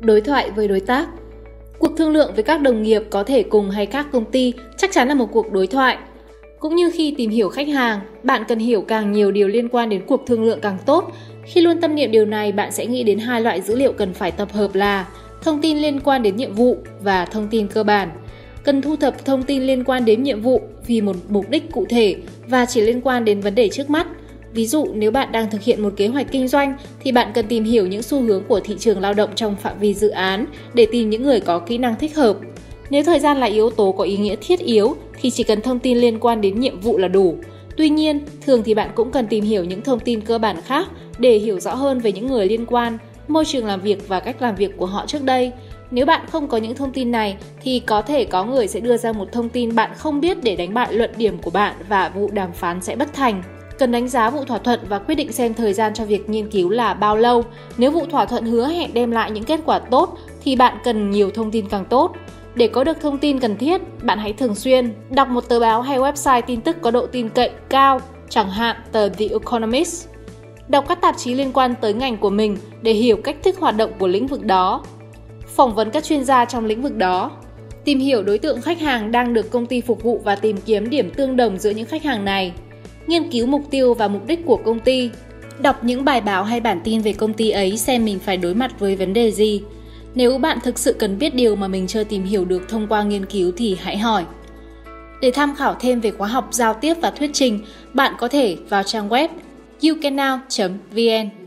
Đối thoại với đối tác. Cuộc thương lượng với các đồng nghiệp có thể cùng hay khác công ty chắc chắn là một cuộc đối thoại. Cũng như khi tìm hiểu khách hàng, bạn cần hiểu càng nhiều điều liên quan đến cuộc thương lượng càng tốt. Khi luôn tâm niệm điều này, bạn sẽ nghĩ đến hai loại dữ liệu cần phải tập hợp là thông tin liên quan đến nhiệm vụ và thông tin cơ bản. Cần thu thập thông tin liên quan đến nhiệm vụ vì một mục đích cụ thể và chỉ liên quan đến vấn đề trước mắt. Ví dụ, nếu bạn đang thực hiện một kế hoạch kinh doanh thì bạn cần tìm hiểu những xu hướng của thị trường lao động trong phạm vi dự án để tìm những người có kỹ năng thích hợp. Nếu thời gian là yếu tố có ý nghĩa thiết yếu thì chỉ cần thông tin liên quan đến nhiệm vụ là đủ. Tuy nhiên, thường thì bạn cũng cần tìm hiểu những thông tin cơ bản khác để hiểu rõ hơn về những người liên quan, môi trường làm việc và cách làm việc của họ trước đây. Nếu bạn không có những thông tin này thì có thể có người sẽ đưa ra một thông tin bạn không biết để đánh bại luận điểm của bạn và vụ đàm phán sẽ bất thành. Cần đánh giá vụ thỏa thuận và quyết định xem thời gian cho việc nghiên cứu là bao lâu. Nếu vụ thỏa thuận hứa hẹn đem lại những kết quả tốt thì bạn cần nhiều thông tin càng tốt. Để có được thông tin cần thiết, bạn hãy thường xuyên đọc một tờ báo hay website tin tức có độ tin cậy cao, chẳng hạn tờ The Economist. Đọc các tạp chí liên quan tới ngành của mình để hiểu cách thức hoạt động của lĩnh vực đó. Phỏng vấn các chuyên gia trong lĩnh vực đó. Tìm hiểu đối tượng khách hàng đang được công ty phục vụ và tìm kiếm điểm tương đồng giữa những khách hàng này. Nghiên cứu mục tiêu và mục đích của công ty. Đọc những bài báo hay bản tin về công ty ấy xem mình phải đối mặt với vấn đề gì. Nếu bạn thực sự cần biết điều mà mình chưa tìm hiểu được thông qua nghiên cứu thì hãy hỏi. Để tham khảo thêm về khóa học giao tiếp và thuyết trình, bạn có thể vào trang web youcanow.vn.